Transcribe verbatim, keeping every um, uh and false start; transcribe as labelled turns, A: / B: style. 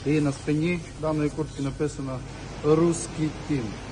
A: І на спині даної куртки написано «Русский тім».